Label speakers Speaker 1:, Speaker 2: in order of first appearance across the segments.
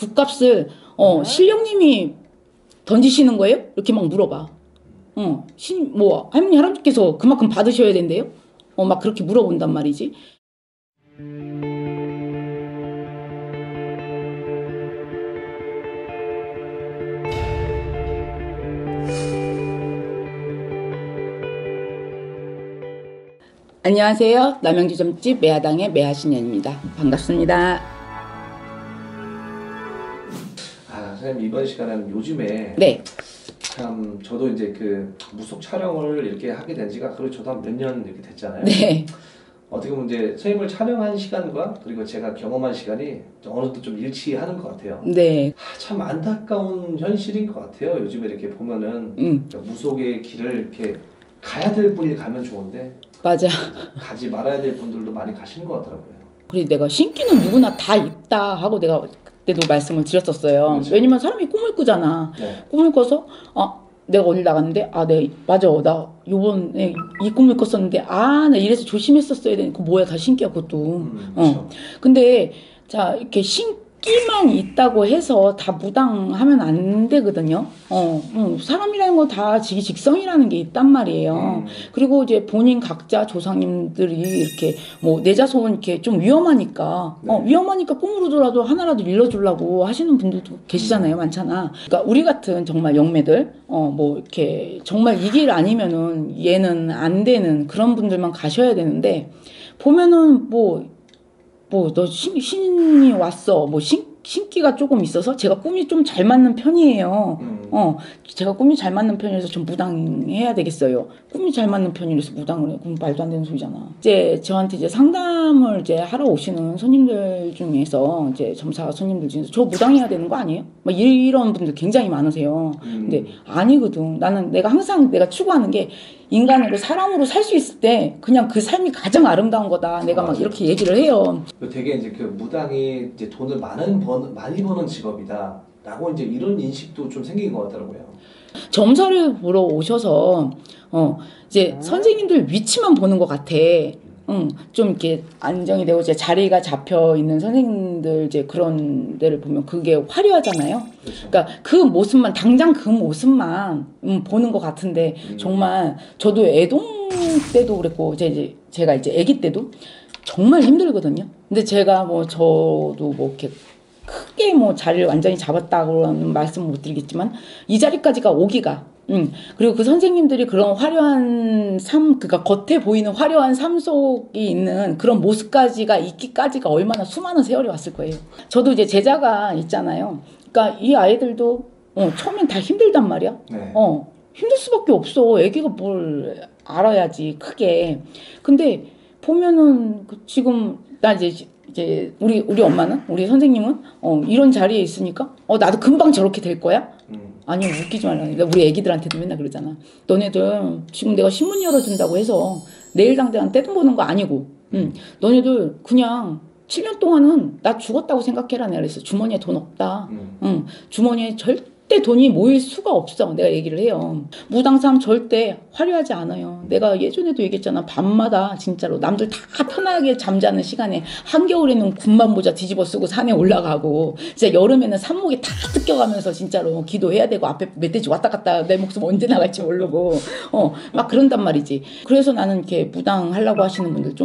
Speaker 1: 국값을 신령님이 던지시는 거예요? 이렇게 막 물어봐. 뭐 할머니 할아버지께서 그만큼 받으셔야 된대요? 막 그렇게 물어본단 말이지. 안녕하세요. 남양주점집 매화당의 매화신연입니다. 반갑습니다.
Speaker 2: 선생님, 이번 시간에는 요즘에
Speaker 1: 네.
Speaker 2: 참 저도 이제 그 무속 촬영을 이렇게 하게 된 지가 저도 한 몇 년 이렇게 됐잖아요.
Speaker 1: 네.
Speaker 2: 어떻게 보면 이제 선생님을 촬영한 시간과 그리고 제가 경험한 시간이 어느 정도 좀 일치하는 것 같아요.
Speaker 1: 네.
Speaker 2: 참 안타까운 현실인 것 같아요. 요즘에 이렇게 보면은 무속의 길을 이렇게 가야 될 분이 가면 좋은데
Speaker 1: 맞아.
Speaker 2: 가지 말아야 될 분들도 많이 가시는 것 같더라고요.
Speaker 1: 그래서 내가 신기는 누구나 다 있다 하고 내가 그때도 말씀을 드렸었어요.
Speaker 2: 그렇죠.
Speaker 1: 왜냐면 사람이 꿈을 꾸잖아.
Speaker 2: 네.
Speaker 1: 꿈을 꿔서 내가 어딜 나갔는데 네 맞아 나 요번에 이 꿈을 꿨었는데 나 이래서 조심했었어야 되니까 뭐야 다 신기야 그것도.
Speaker 2: 그렇죠.
Speaker 1: 근데 자 이렇게 신기만 있다고 해서 다 무당하면 안 되거든요. 사람이라는 거 다 직성이라는 게 있단 말이에요. 그리고 이제 본인 각자 조상님들이 이렇게 뭐 내 자손 이렇게 좀 위험하니까 위험하니까 꿈으로라도 하나라도 일러주려고 하시는 분들도 계시잖아요. 많잖아. 그러니까 우리 같은 정말 영매들 뭐 이렇게 정말 이 길 아니면은 얘는 안 되는 그런 분들만 가셔야 되는데 보면은 너 신이 왔어. 신기가 조금 있어서 제가 꿈이 좀 잘 맞는 편이에요. 제가 꿈이 잘 맞는 편이라서 좀 무당해야 되겠어요. 꿈이 잘 맞는 편이라서 무당을 해. 그럼 말도 안 되는 소리잖아. 이제 저한테 이제 상담을 이제 하러 오시는 손님들 중에서 이제 점사 손님들 중에서 저 무당해야 되는 거 아니에요? 막 이런 분들 굉장히 많으세요. 근데 아니거든. 나는 항상 내가 추구하는 게 인간으로 사람으로 살 수 있을 때 그냥 그 삶이 가장 아름다운 거다. 내가 막 이렇게 얘기를 해요.
Speaker 2: 되게 이제 그 무당이 이제 돈을 많이 버는 직업이다라고 이제 이런 인식도 좀 생긴 것 같더라고요.
Speaker 1: 점사를 보러 오셔서 이제 선생님들 위치만 보는 것 같아. 좀 이렇게 안정이 되고 이제 자리가 잡혀 있는 선생님들 이제 그런 데를 보면 그게 화려하잖아요.
Speaker 2: 그렇죠.
Speaker 1: 그러니까 그 모습만 당장 그 모습만 보는 것 같은데 정말 저도 애동 때도 그랬고 제가 이제 아기 때도 정말 힘들거든요. 근데 제가 저도 이렇게 크게 자리를 완전히 잡았다고는 말씀을 못 드리겠지만 이 자리까지가 오기가 그리고 그 선생님들이 그런 화려한 삶, 그러니까 겉에 보이는 화려한 삶 속에 있는 그런 모습까지가 있기까지가 얼마나 수많은 세월이 왔을 거예요. 저도 이제 제자가 있잖아요. 그러니까 이 아이들도 처음엔 다 힘들단 말이야.
Speaker 2: 네.
Speaker 1: 힘들 수밖에 없어. 애기가 뭘 알아야지 크게. 근데 보면은 지금 나 이제 우리 엄마는 우리 선생님은 이런 자리에 있으니까 나도 금방 저렇게 될 거야? 아니 웃기지 말라. 우리 애기들한테도 맨날 그러잖아. 너네들 지금 내가 신문 열어준다고 해서 내일 당장 떼돈 버는 거 아니고 너네들 그냥 7년 동안은 나 죽었다고 생각해라. 내가 그랬어. 주머니에 돈 없다. 주머니에 절대 돈이 모일 수가 없어. 내가 얘기를 해요. 무당삼 절대 화려하지 않아요. 내가 예전에도 얘기했잖아. 밤마다 진짜로 남들 다 편하게 잠자는 시간에 한겨울에는 군만 모자 뒤집어 쓰고 산에 올라가고 진짜 여름에는 산목에 다 뜯겨가면서 진짜로 기도해야 되고 앞에 멧돼지 왔다 갔다 내 목숨 언제 나갈지 모르고 막 그런단 말이지. 그래서 나는 이렇게 무당하려고 하시는 분들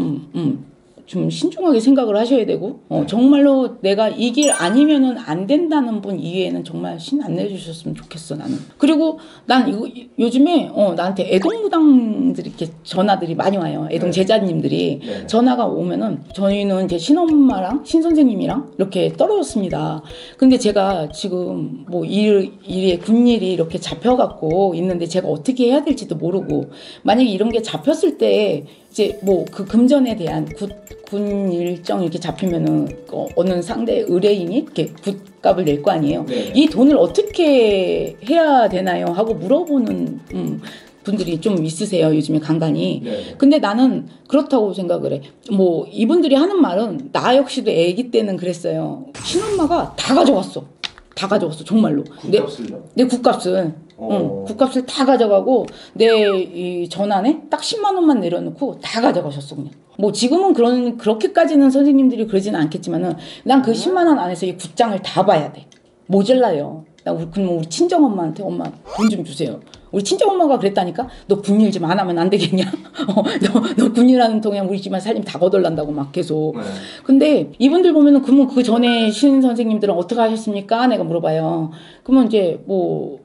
Speaker 1: 좀 신중하게 생각을 하셔야 되고 정말로 내가 이 길 아니면은 안 된다는 분 이외에는 정말 신 안 내주셨으면 좋겠어 나는. 그리고 난 이거 요즘에 나한테 애동무당들이 이렇게 전화들이 많이 와요. 애동 제자님들이 전화가 오면은 저희는 이제 신엄마랑 신선생님이랑 이렇게 떨어졌습니다. 근데 제가 지금 일에 군일이 이렇게 잡혀갖고 있는데 제가 어떻게 해야 될지도 모르고 만약에 이런 게 잡혔을 때 이제 그 금전에 대한 군 일정 이렇게 잡히면은 어느 상대 의뢰인이 이렇게 굿값을 낼 거 아니에요.
Speaker 2: 네.
Speaker 1: 이 돈을 어떻게 해야 되나요? 하고 물어보는 분들이 좀 있으세요. 요즘에 간간히.
Speaker 2: 네.
Speaker 1: 근데 나는 그렇다고 생각을 해. 이분들이 하는 말은 나 역시도 아기 때는 그랬어요. 신엄마가 다 가져갔어. 정말로.
Speaker 2: 국값을요?
Speaker 1: 내 국값을. 국값을 다 가져가고 내 이 전환에 딱 10만 원만 내려놓고 다 가져가셨어 그냥. 지금은 그렇게까지는 선생님들이 그러지는 않겠지만은 난 그 10만 원 안에서 이 굿장을 다 봐야 돼. 모자라요. 그럼 우리 친정엄마한테 엄마 돈 좀 주세요. 우리 친정엄마가 그랬다니까. 너 군일 좀 안 하면 안 되겠냐? 너 군일하는 동안 우리 집안 살림 다 거덜난다고 막 계속.
Speaker 2: 네.
Speaker 1: 근데 이분들 보면은 그러면 그 전에 신 선생님들은 어떻게 하셨습니까? 내가 물어봐요. 그러면 이제 뭐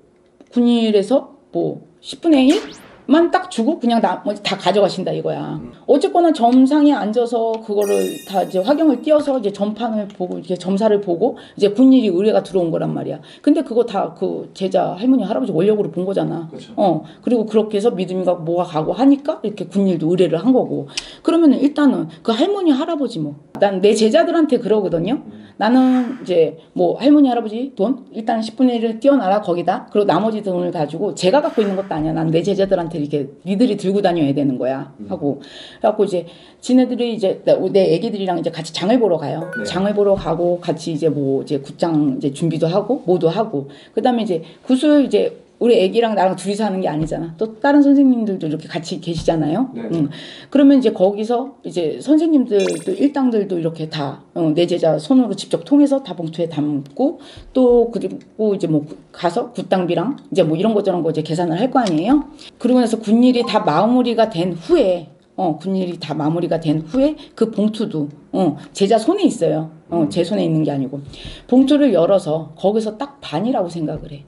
Speaker 1: 군일에서 뭐 10분의 1만 딱 주고 그냥 나머지 다 가져가신다 이거야. 어쨌거나 점상에 앉아서 그거를 다 이제 화경을 띄워서 이제 점판을 보고 이렇게 점사를 보고 이제 군일이 의뢰가 들어온 거란 말이야. 근데 그거 다 그 제자 할머니 할아버지 원력으로 본 거잖아.
Speaker 2: 그렇죠.
Speaker 1: 그리고 그렇게 해서 믿음이 가고 뭐가 가고 하니까 이렇게 군일도 의뢰를 한 거고. 그러면은 일단은 그 할머니 할아버지 뭐 난 내 제자들한테 그러거든요. 나는 이제 뭐 할머니 할아버지 돈 일단 10분의 1을 띄워놔라 거기다. 그리고 나머지 돈을 가지고 제가 갖고 있는 것도 아니야. 난 내 제자들한테 이렇게 니들이 들고 다녀야 되는 거야 하고. 그래갖고 이제 지네들이 이제 내 애기들이랑 이제 같이 장을 보러 가요.
Speaker 2: 네.
Speaker 1: 장을 보러 가고 같이 이제 뭐 이제 굿장 이제 준비도 하고 뭐도 하고. 그다음에 이제 구슬 이제 우리 애기랑 나랑 둘이서 하는 게 아니잖아. 또 다른 선생님들도 이렇게 같이 계시잖아요.
Speaker 2: 네.
Speaker 1: 그러면 이제 거기서 이제 선생님들도 일당들도 이렇게 다 내 제자 손으로 직접 통해서 다 봉투에 담고 또 그리고 이제 뭐 가서 굿당비랑 이제 뭐 이런 거 저런 거 이제 계산을 할 거 아니에요. 그러고 나서 군일이 다 마무리가 된 후에 군일이 다 마무리가 된 후에 그 봉투도 제자 손에 있어요. 제 손에 있는 게 아니고 봉투를 열어서 거기서 딱 반이라고 생각을 해.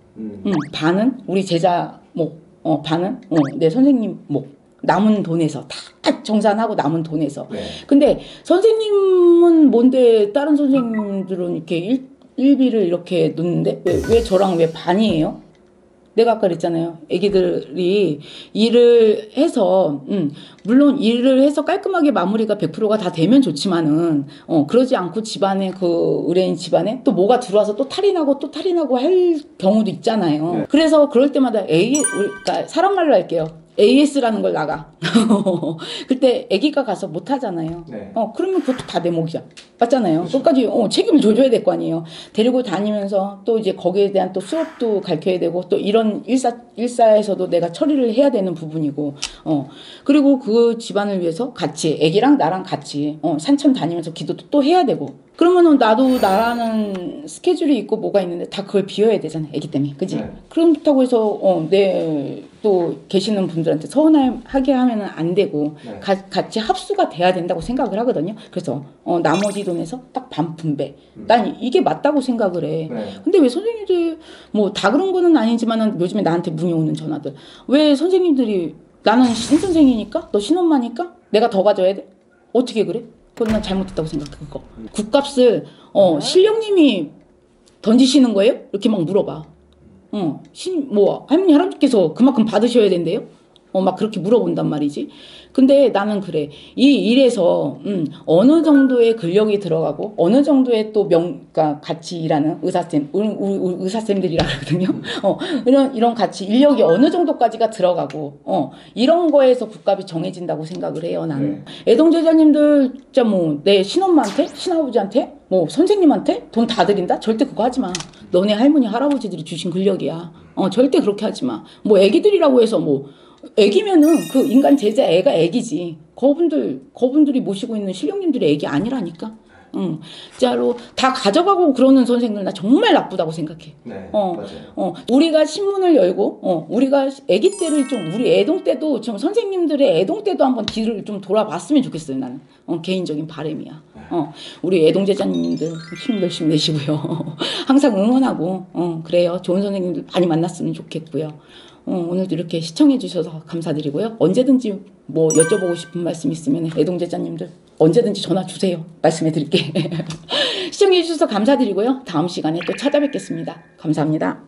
Speaker 1: 반은 우리 제자 목, 반은 내 선생님 목. 남은 돈에서 다 정산하고 남은 돈에서.
Speaker 2: 네.
Speaker 1: 근데 선생님은 뭔데 다른 선생님들은 이렇게 일비를 이렇게 놓는데 왜 저랑 왜 반이에요? 내가 아까 그랬잖아요. 애기들이 일을 해서 물론 일을 해서 깔끔하게 마무리가 100%가 다 되면 좋지만은 그러지 않고 집안에 그 의뢰인 집안에 또 뭐가 들어와서 또 탈이 나고 또 탈이 나고 할 경우도 있잖아요.
Speaker 2: 네.
Speaker 1: 그래서 그럴 때마다 그러니까 사람 말로 할게요. AS라는 걸 나가. 그때 애기가 가서 못 하잖아요.
Speaker 2: 네.
Speaker 1: 그러면 그것도 다 내 몫이야. 맞잖아요.
Speaker 2: 그렇죠.
Speaker 1: 끝까지 책임을 져줘야 될 거 아니에요. 데리고 다니면서 또 이제 거기에 대한 또 수업도 가르쳐야 되고 또 이런 일사에서도 내가 처리를 해야 되는 부분이고 그리고 그 집안을 위해서 같이 애기랑 나랑 같이 산천 다니면서 기도도 또 해야 되고 그러면은 나도 나라는 스케줄이 있고 뭐가 있는데 다 그걸 비워야 되잖아. 애기 때문에. 그지?
Speaker 2: 네.
Speaker 1: 그렇다고 해서 또 계시는 분들한테 서운하게 하면은 안 되고
Speaker 2: 네.
Speaker 1: 같이 합수가 돼야 된다고 생각을 하거든요. 그래서 나머지 돈에서 딱 반분배. 난 이게 맞다고 생각을 해.
Speaker 2: 네.
Speaker 1: 근데 왜 선생님들 뭐 다 그런 거는 아니지만은 요즘에 나한테 문의 오는 전화들 왜 선생님들이 나는 신선생이니까 너 신엄마니까 내가 더 가져야 돼? 어떻게 그래? 그건 난 잘못했다고 생각해. 그거 국값을 신령님이 던지시는 거예요? 이렇게 막 물어봐. 할머니 할아버지께서 그만큼 받으셔야 된대요? 막 그렇게 물어본단 말이지. 근데 나는 그래. 이 일에서 어느 정도의 근력이 들어가고 어느 정도의 또 그러니까 같이 일하는 의사쌤들이라 그러거든요. 이런 같이 인력이 어느 정도까지가 들어가고 이런 거에서 국값이 정해진다고 생각을 해요. 나는.
Speaker 2: 네.
Speaker 1: 애동제자님들 진짜 뭐 내 신엄마한테 신아버지한테 뭐 선생님한테 돈 다 드린다? 절대 그거 하지 마. 너네 할머니 할아버지들이 주신 근력이야. 절대 그렇게 하지 마. 뭐 애기들이라고 해서 뭐 애기면은 그 인간 제자 애가 애기지. 거분들이 모시고 있는 신령님들이 애기 아니라니까. 진짜로 다 가져가고 그러는 선생들 나 정말 나쁘다고 생각해.
Speaker 2: 네, 맞아요.
Speaker 1: 우리가 신문을 열고 우리가 애기 때를 좀 우리 애동 때도 좀 선생님들의 애동 때도 한번 뒤를 좀 돌아봤으면 좋겠어요. 나는 개인적인 바람이야. 우리 애동 제자님들 힘 열심히 내시고요. 항상 응원하고 그래요. 좋은 선생님들 많이 만났으면 좋겠고요. 오늘도 이렇게 시청해 주셔서 감사드리고요. 언제든지 뭐 여쭤보고 싶은 말씀 있으면 애동제자님들 언제든지 전화 주세요. 말씀해 드릴게. 시청해 주셔서 감사드리고요. 다음 시간에 또 찾아뵙겠습니다. 감사합니다.